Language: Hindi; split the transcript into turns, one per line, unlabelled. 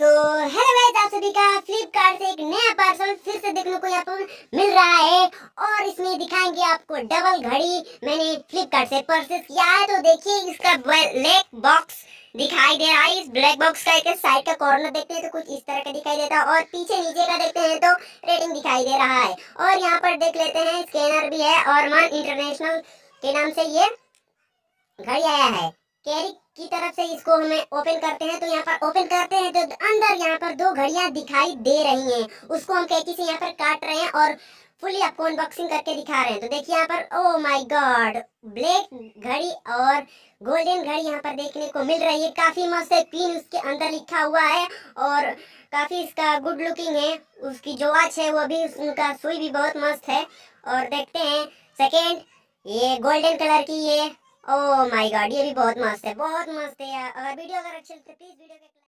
तो हेलो गाइस, आप सभी का फ्लिपकार्ट से एक नया पार्सल फिर से देखने को यहाँ पर मिल रहा है और इसमें दिखाएंगे आपको डबल घड़ी। मैंने फ्लिपकार्ट से परचेज किया है। तो देखिए इसका ब्लैक बॉक्स दिखाई दे रहा है। इस ब्लैक बॉक्स का एक साइड का कॉर्नर देखते हैं तो कुछ इस तरह का दिखाई देता है और पीछे नीचे का देखते हैं तो रेटिंग दिखाई दे रहा है। और यहाँ पर देख लेते हैं स्कैनर भी है और मन इंटरनेशनल के नाम से ये घड़ी आया है। कैरी की तरफ से इसको हमें ओपन करते हैं तो यहाँ पर ओपन करते हैं तो अंदर यहाँ पर दो घड़ियां दिखाई दे रही हैं। उसको हम कैंची से यहाँ पर काट रहे हैं और फुली आपको अनबॉक्सिंग करके दिखा रहे हैं। तो देखिए यहाँ पर ओ माय गॉड, ब्लैक घड़ी और गोल्डन घड़ी यहाँ पर देखने को मिल रही है। काफी मस्त है, क्वीन उसके अंदर लिखा हुआ है और काफी इसका गुड लुकिंग है। उसकी जो वॉच है वो भी, उनका सुई भी बहुत मस्त है। और देखते हैं सेकेंड, ये गोल्डन कलर की ये, ओह माय गॉड, ये भी बहुत मस्त है, बहुत मस्त है यार। अगर वीडियो अच्छी लगे तो प्लीज वीडियो